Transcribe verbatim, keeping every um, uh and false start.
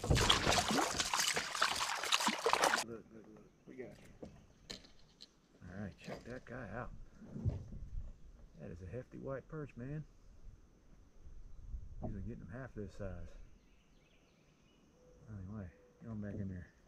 Look, look, look. We got you. All right, check that guy out. That is a hefty white perch, man. Usually getting them half this size. Anyway, get on back in there.